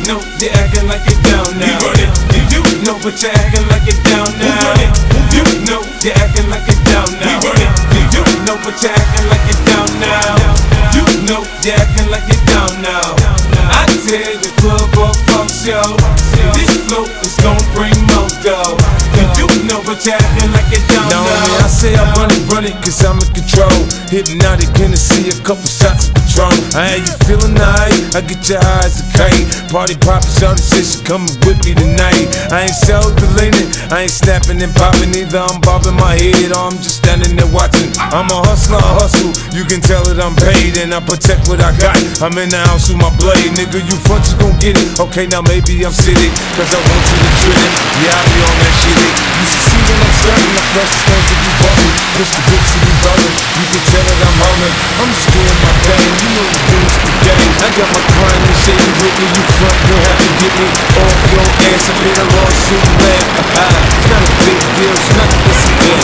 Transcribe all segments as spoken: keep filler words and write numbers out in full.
know you're acting like you're down now. You know but you're acting like you're down now. You know you're acting like you're down now. You know but you're acting like you're down now. You know you're acting like you're down now. I tell the club or fuck show, this flow is gon' bring more dough. You know but you're acting like you're down now. No, I say I run it, run it, cause I'm in control. Hypnotic, Hennessy, a couple shots of Patron. I had you feeling nice, I get your eyes a kite. Party poppin', shawty say she coming with me tonight. I ain't self-deleting, I ain't snapping and popping either. I'm bobbing my head or I'm just standing there watching. I'm a hustler, I hustle, you can tell that I'm paid. And I protect what I got, I'm in the house with my blade. Nigga, you front, you gon' get it. Okay, now maybe I'm sitting, cause I want you to treat it. Yeah, I be on that shit. You should see when I'm starting, my fresh stones if you bumpin'. Push the books and you rollin', you can tell that I'm hollin'. I'm just doing my thing, you know the dudes today. I got my crime and shady with me, you front, you'll have to get me off your ass. I made a lawsuit and laugh. It's not a big deal, it's nothing but some gas.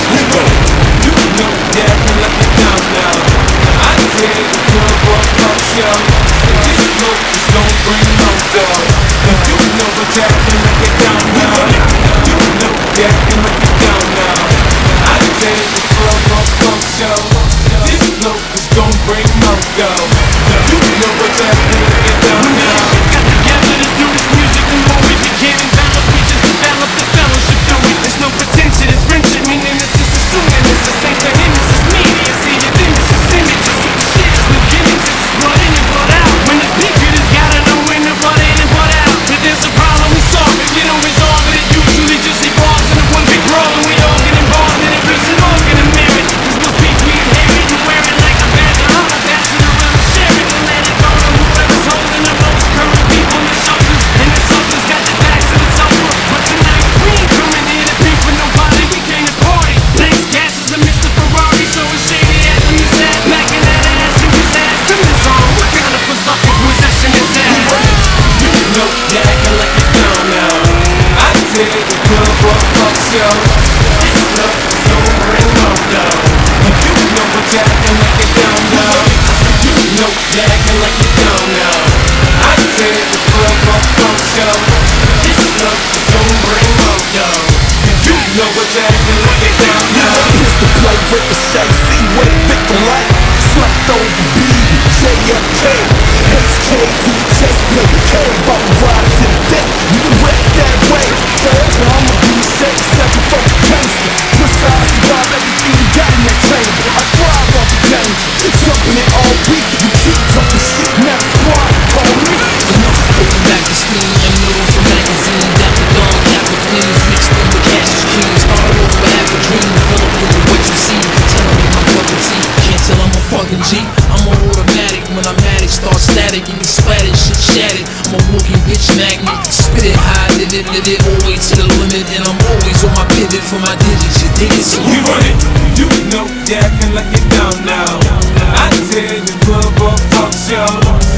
You know you're acting like you're down now. I tell the club or fuck show, this flow is gon' bring more dough. You know but you're acting like you're down now. You know you're acting like you're down now. I tell the club or fuck show, this flow is gon' bring more dough. You know but you're acting like you're down now. Got together to do this music, the more we became enveloped, we just developed the fellowship through it. There's no pretension, it's friendship, meaning it's just assuming it's the same for him, it's just me. You see your image, it's images, it's the shit, it's no gimmicks, it's blood in and blood out. When it's big, you just gotta know when to blood in and blood out. If there's a problem, we solve it, you don't resolve it, it usually just evolves into one big brawl, and we all get involved in it, reach an organ and merit. Cause most beef we inherit and wear it like a badge of honor, pass it around and share it, and let it go to whoever's holding the most current people on the shoulders. And the something's got your backs and it's over. But tonight we ain't coming here to beef with nobody, we came to party. Thanks gas is a Mister Ferrari, so it's shady ass in his ass, backing that ass to his ass. Turn this on, what kind of berserker possession is that? You know you're acting like you're down now. I tell the club or fuck show, this love is gon' bring more dough. You know but you're acting like you're down now. You know you're acting like you're down now. I tell the club or fuck show, this love is gon' bring more dough. You know but you're acting like you're down now. Pistol play with the shade, see what it fit the light. Slept over B, J F K, H K to the chest plate, K, about to ride to the deck. You can wreck that way, forever I'ma be safe, seven foot gangster. Precise, survive everything you got in that chamber. I thrive off the danger, jumping it all week. You keep talking shit, now squad, call me. Enough going back to school, and noodle from magazine. Dapper Dawn, Captain Queens, mixed in with Cassius Kings. All over half a dream, fill up with what you see. Telling me my cup of tea, can't tell I'm a fucking G. I'm on automatic, when I'm at it, start static. And get splattered, shit shattered. I'm a walking bitch magnet. Spit it high, live it, live it, always to the limit. And I'm always on my pivot for my digits, you dig it? So You run it, you know you're acting like you're down now. I tell the club or fuck show,